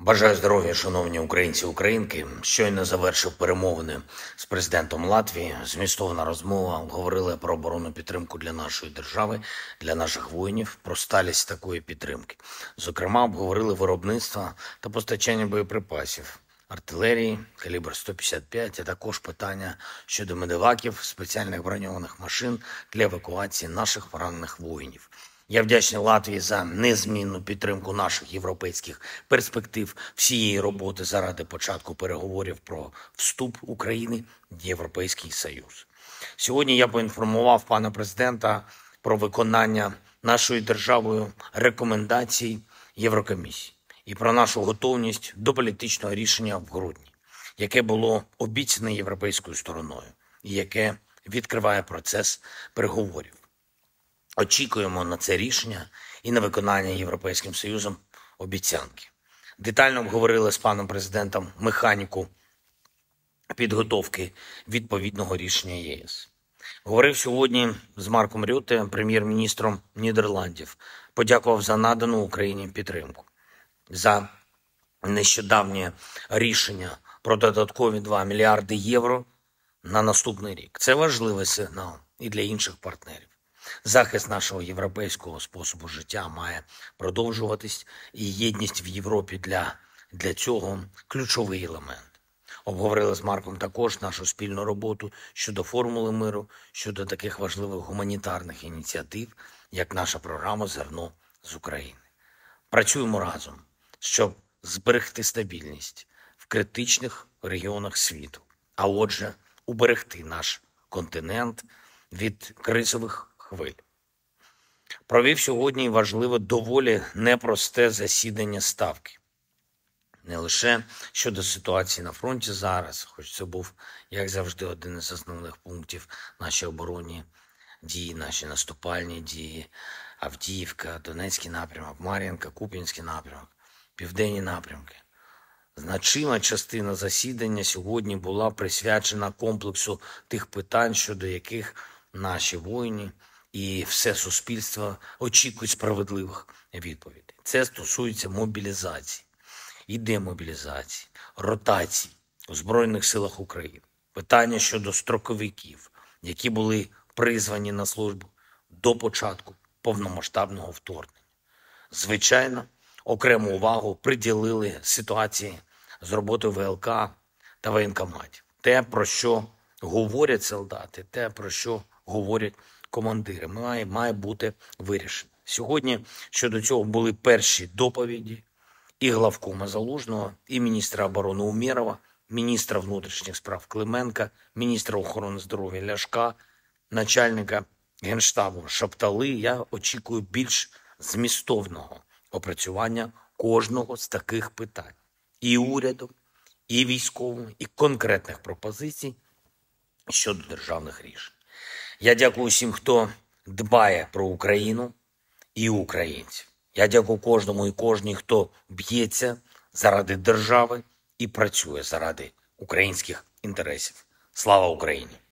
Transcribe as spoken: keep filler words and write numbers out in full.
Бажаю здоров'я, шановні українці і українки. Щойно завершив перемовини з президентом Латвії. Змістовна розмова. Говорили про оборонну підтримку для нашої держави, для наших воїнів, про сталість такої підтримки. Зокрема, обговорили виробництво та постачання боєприпасів, артилерії, калібр сто п'ятдесят п'ять, а також питання щодо медеваків, спеціальних броньованих машин для евакуації наших поранених воїнів. Я вдячний Латвії за незмінну підтримку наших європейських перспектив, всієї роботи заради початку переговорів про вступ України в Європейський Союз. Сьогодні я поінформував пана президента про виконання нашою державою рекомендацій Єврокомісії і про нашу готовність до політичного рішення в грудні, яке було обіцяне європейською стороною і яке відкриває процес переговорів. Очікуємо на це рішення і на виконання Європейським Союзом обіцянки. Детально обговорили з паном президентом механіку підготовки відповідного рішення ЄС. Говорив сьогодні з Марком Рютте, прем'єр-міністром Нідерландів. Подякував за надану Україні підтримку, за нещодавнє рішення про додаткові два мільярди євро на наступний рік. Це важливий сигнал і для інших партнерів. Захист нашого європейського способу життя має продовжуватись, і єдність в Європі для, для цього – ключовий елемент. Обговорили з Марком також нашу спільну роботу щодо формули миру, щодо таких важливих гуманітарних ініціатив, як наша програма «Зерно з України». Працюємо разом, щоб зберегти стабільність в критичних регіонах світу, а отже, уберегти наш континент від кризових хвиль. Провів сьогодні важливе, доволі непросте засідання Ставки. Не лише щодо ситуації на фронті зараз, хоч це був, як завжди, один із основних пунктів наші оборонні дії, наші наступальні дії, Авдіївка, Донецький напрямок, Мар'їнка, Куп'янський напрямок, південні напрямки. Значима частина засідання сьогодні була присвячена комплексу тих питань, щодо яких наші воїни і все суспільство очікують справедливих відповідей. Це стосується мобілізації і демобілізації, ротації у Збройних силах України. Питання щодо строковиків, які були призвані на службу до початку повномасштабного вторгнення. Звичайно, окрему увагу приділили ситуації з роботою ВЛК та воєнкоматів. Те, про що говорять солдати, те, про що говорять командири, має, має бути вирішено. Сьогодні щодо цього були перші доповіді і главкома Залужного, і міністра оборони Умєрова, міністра внутрішніх справ Клименка, міністра охорони здоров'я Ляшка, начальника Генштабу Шаптали. Я очікую більш змістовного опрацювання кожного з таких питань. І уряду, і військового, і конкретних пропозицій щодо державних рішень. Я дякую всім, хто дбає про Україну і українців. Я дякую кожному і кожній, хто б'ється заради держави і працює заради українських інтересів. Слава Україні!